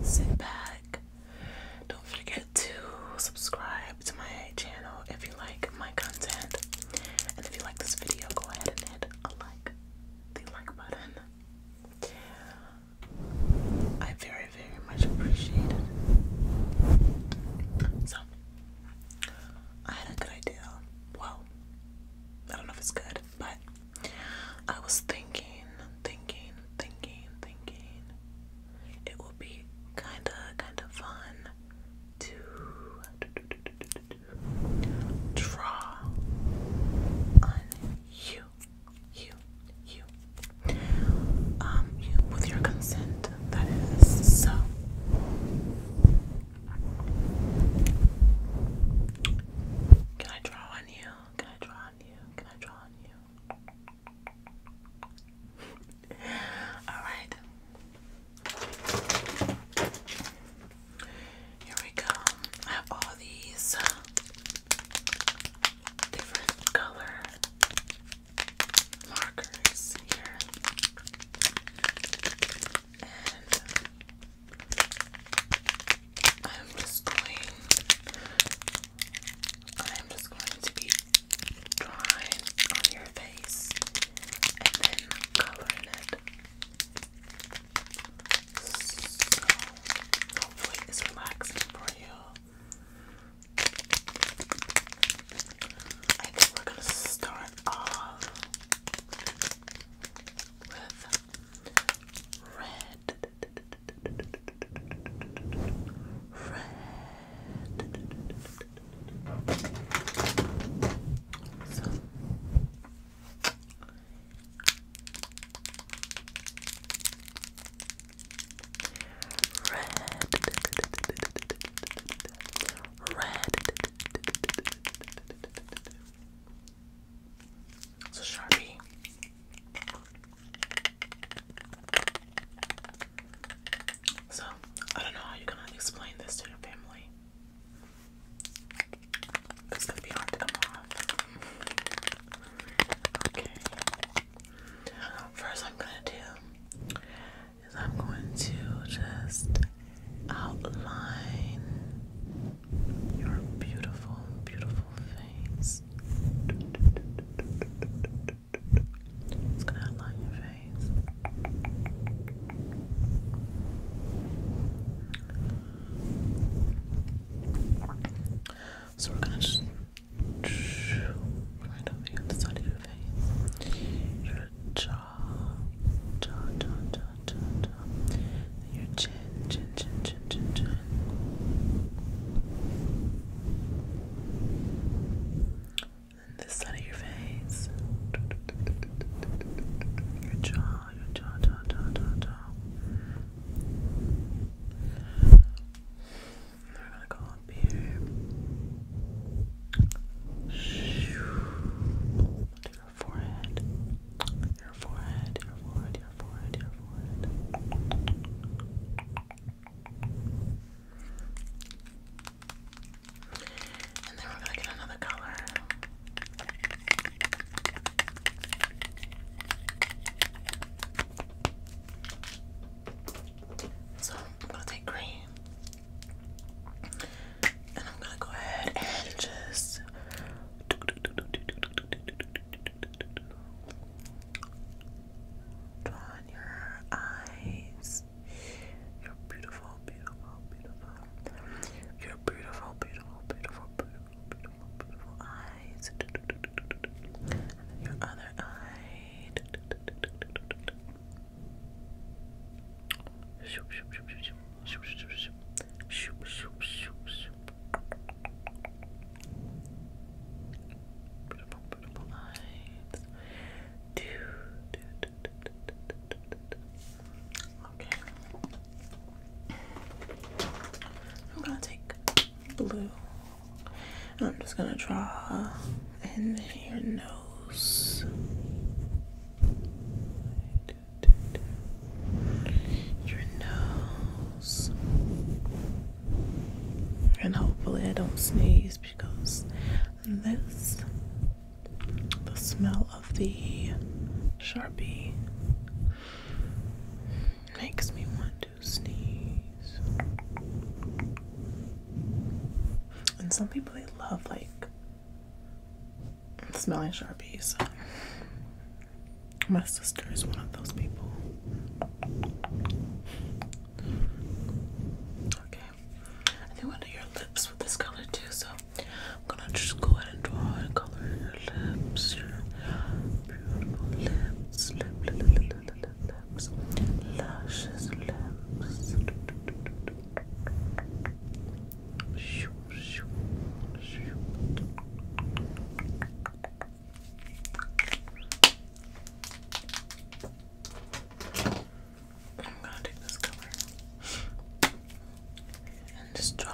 sit back. Don't forget to subscribe to my channel if you like my content. And if you like this video, go ahead and hit the like button. I very, very much appreciate it. So, I had a good idea. Well, I don't know if it's good, but I was thinking it would be kinda fun to draw on you, with your consent, that is. So, can I draw on you? Can I draw on you? Can I draw on you? All right. Here we go. I have all these different color markers here, and I'm just going to be drawing on your face and then coloring it. So hopefully it's relaxing for you. I think we're gonna start off with red. So so Sharpie. So I don't know how you're gonna explain this to your family. It's gonna be hard to come off. Okay. First I'm gonna do is I'm going to just outline your beautiful, beautiful face. It's gonna outline your face. So we're gonna just right over here on the side of your face. Your jaw. Then your chin. And this side of your face. Your jaw. And we're gonna go up here. To your forehead. Your forehead. And then we're gonna get another color. So I'm gonna take green. And I'm gonna go ahead and just draw on your eyes. Your beautiful eyes. And then your other eye. Beautiful eyes. Okay. I'm gonna take blue. And I'm just gonna draw in your nose. Your nose. And hopefully I don't sneeze because the smell of the Sharpie makes me want to sneeze. And some people, they love like smelling Sharpies. My sister is one of those people. Okay, I think we'll do your lips with this color too, so I'm gonna just go ahead and draw and color your lips, your beautiful lips, lips, luscious lips. I'm gonna take this color and just draw